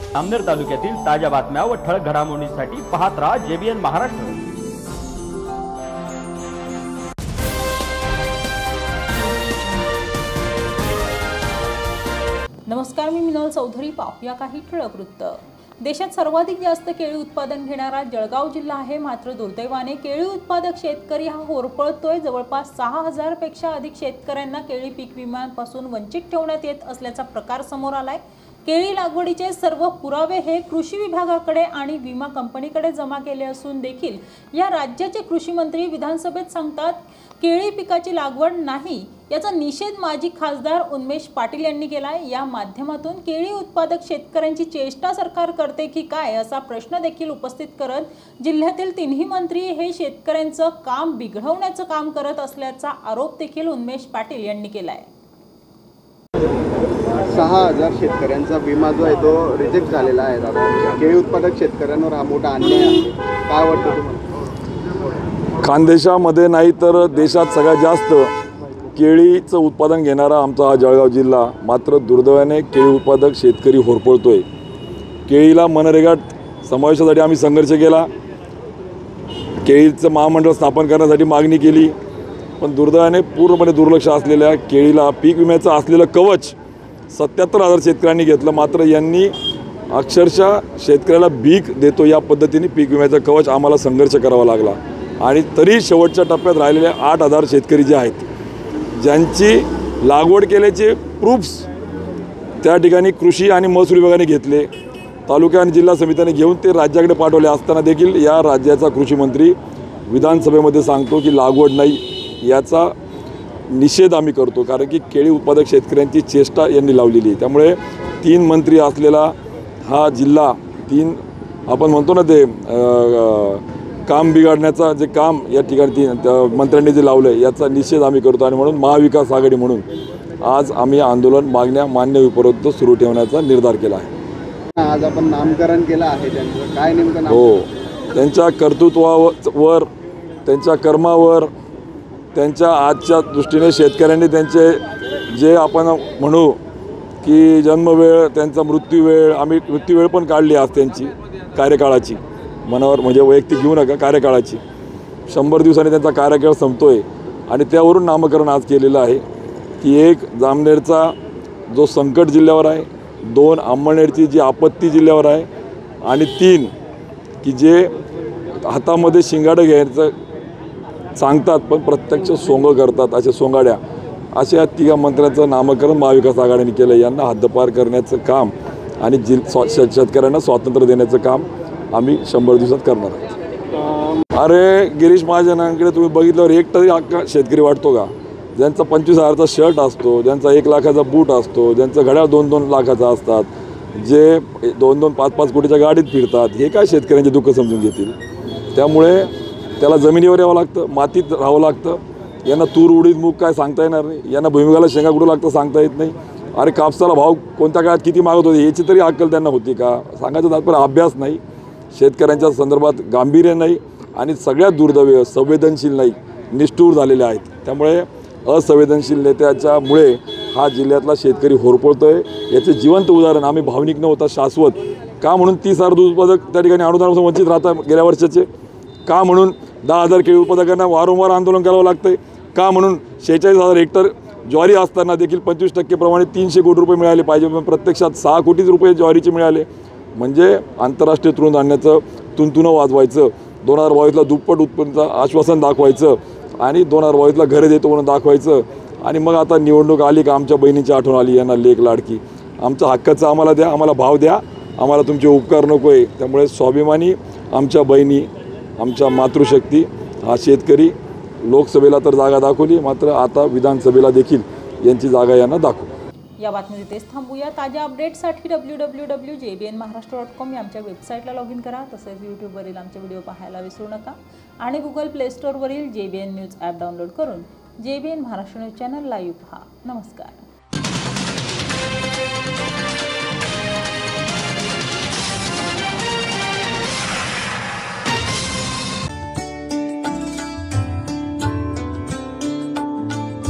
जामनेर तालुक्यातील ताज्या बातम्या व ठळक घडामोडींसाठी पाहत राहा JBN महाराष्ट्र। नमस्कार, मी मिनल चौधरी। पाहूया काही ठळक वृत्त। देशात सर्वाधिक जास्त केळी उत्पादन घेणारा जळगाव जिल्हा आहे। मात्र दुर्दैवाने केळी उत्पादक शेतकरी हा होरपळतोय। जवळपास 6000 पेक्षा अधिक शेतकऱ्यांना केळी पीक विम्यापासून वंचित ठेवण्यात येत असल्याचा प्रकार समोर आलाय। केळी लागवडीचे सर्व पुरावे हे कृषी विभागाकडे आणि विमा कंपनीकडे जमा केले असून देखील या राज्याचे कृषी मंत्री विधानसभेत सांगतात केळी पिकाची लागवड नाही। याचा निषेध माजी खासदार उन्मेष पाटील यांनी केलाय। या माध्यमातून केळी उत्पादक शेतकऱ्यांची चेष्टा सरकार करते की काय असा प्रश्न देखील उपस्थित करत जिल्ह्यातील तिन्ही मंत्री हे शेतकऱ्यांचं काम बिघडवण्याचं काम करत असल्याचा आरोप देखील उन्मेष पाटील यांनी केलाय। 6000 शेतकऱ्यांचा विमा जो आहे तो रिजेक्ट झालेला आहे। दादा, केळी उत्पादक शेतकऱ्यांवर हा मोठा अन्याय आहे, काय वाटतं तुम्हाला? खानदेशामध्ये नाही तर देशात सगळ्यात जास्त केळीचं उत्पादन घेणारा आमचा हा जळगाव जिल्हा। मात्र दुर्दैवाने केळी उत्पादक शेतकरी होरपळतोय। केळीला मनरेगा समावेशासाठी आम्ही संघर्ष केला, केळीचं महामंडळ स्थापन करण्यासाठी मागणी केली, पण दुर्दैवाने पूर्णपणे दुर्लक्ष असलेल्या केळीला पीक विम्याचं असलेलं कवच 77,000 शेतकऱ्यांनी घेतलं। मात्र यांनी अक्षरशः शेतकऱ्याला भीक देतो या पद्धतीने पीक विम्याचं कवच आम्हाला संघर्ष करावा लागला। आणि तरी शेवटच्या टप्प्यात राहिलेले 8000 शेतकरी जे आहेत ज्यांची लागवड केल्याचे प्रूफ्स त्या ठिकाणी कृषी आणि महसूल विभागाने घेतले, तालुका आणि जिल्हा समितीने घेऊन ते राज्याकडे पाठवले असताना देखील या राज्याचा कृषी मंत्री विधानसभेमध्ये सांगतो की लागवड नाही। याचा निषेध आम्ही करतो, कारण की केळी उत्पादक शेतकऱ्यांची चेष्टा यांनी लावलेली आहे। त्यामुळे 3 मंत्री असलेला हा जिल्हा, 3 आपण म्हणतो ना ते काम बिघडण्याचा जे काम या ठिकाणी मंत्र्यांनी जे लावलं आहे याचा निषेध आम्ही करतो। आणि म्हणून महाविकास आघाडी म्हणून आज आम्ही आंदोलन मागण्या मान्य होईपर्यंत सुरू ठेवण्याचा निर्धार केला आहे। आज आपण नामकरण केलं आहे त्यांचं, काय नेमकं नाम? हो, त्यांच्या कर्तृत्वावर, त्यांच्या कर्मावर, त्यांच्या आजच्या दृष्टीने शेतकऱ्यांनी त्यांचे जे आपण म्हणू की जन्मवेळ, त्यांचा मृत्यूवेळ, आम्ही मृत्यूवेळ पण काढली आज त्यांची कार्यकाळाची, मनावर म्हणजे वैयक्तिक घेऊ नका, कार्यकाळाची 100 दिवसांनी त्यांचा कार्यकाळ संपतोय। आणि त्यावरून नामकरण आज केलेलं आहे की एक जामनेरचा जो संकट जिल्ह्यावर आहे, 2 अंमळनेरची जी आपत्ती जिल्ह्यावर आहे, आणि 3 की जे हातामध्ये शिंगाडं घ्यायचं सांगतात पण प्रत्यक्ष सोंग करतात, अशा सोंगाड्या, अशा 3 मंत्र्यांचं नामकरण महाविकास आघाडीने केलं। यांना हद्दपार करण्याचं काम आणि शेतकऱ्यांना स्वातंत्र्य देण्याचं काम आम्ही 100 दिवसात करणार आहोत। अरे गिरीश महाजनांकडे तुम्ही बघितल्यावर एक तरी अख्खा शेतकरी वाटतो का? ज्यांचा 25,000चा शर्ट असतो, ज्यांचा 1 लाखाचा बूट असतो, ज्यांचं घड्याळ 2-2 लाखाचं असतात, जे 2-2, 5-5 कोटीच्या गाडीत फिरतात, हे काय शेतकऱ्यांचे दुःख समजून घेतील? त्यामुळे त्याला जमिनीवर यावं लागतं, मातीत राहावं लागतं। यांना तूर उडीद मूग काय सांगता येणार नाही, यांना भुईमुगाला शेंगा कुठं लागतं सांगता येत नाही। अरे कापसाला भाव कोणत्या काळात किती मागत होते याची तरी अक्कल त्यांना होती का? सांगायचं तात्पर्य अभ्यास नाही, शेतकऱ्यांच्या संदर्भात गांभीर्य नाही, आणि सगळ्यात दुर्दैवी संवेदनशील नाही, निष्ठूर झालेले आहेत। त्यामुळे असंवेदनशील नेत्याच्यामुळे हा जिल्ह्यातला शेतकरी होरपळतोय। याचे जिवंत उदाहरण आम्ही भावनिक न होता शाश्वत का म्हणून 30,000 दूध उत्पादक त्या ठिकाणी अनुदानापासून वंचित राहतात गेल्या वर्षाचे, का म्हणून 10,000 केळी उत्पादकांना वारंवार आंदोलन करावं लागतंय, का म्हणून 46,000 हेक्टर ज्वारी असताना देखील 25% प्रमाणे 300 कोटी रुपये मिळाले पाहिजे, पण प्रत्यक्षात 6 कोटी रुपये ज्वारीचे मिळाले। म्हणजे आंतरराष्ट्रीय तृणधान्याचं तुणतुणं वाजवायचं, 2022ला दुप्पट उत्पन्नाचं आश्वासन दाखवायचं, आणि 2022ला घरे देतो म्हणून दाखवायचं, आणि मग आता निवडणूक आली का आमच्या बहिणीची आठवण आली, यांना लेक लाडकी, आमचं हक्काचं आम्हाला द्या, आम्हाला भाव द्या, आम्हाला तुमचे उपकार नको आहे। त्यामुळे स्वाभिमानी आमच्या बहिणी, आमच्या मातृशक्ती हा शेतकरी लोकसभेला तर जागा दाखवली, मात्र आता विधानसभेला देखील यांची जागा यांना दाखवू। या बातमी इथेच थांबूया। ताज्या अपडेट्ससाठी www.jbnmaharashtra.com या आमच्या वेबसाईटला लॉग इन करा। तसेच यूट्यूबवरील आमचे व्हिडिओ पाहायला विसरू नका, आणि गुगल प्ले स्टोअरवरील JBN न्यूज ॲप डाउनलोड करून JBN Maharashtra news channel live पहा। नमस्कार।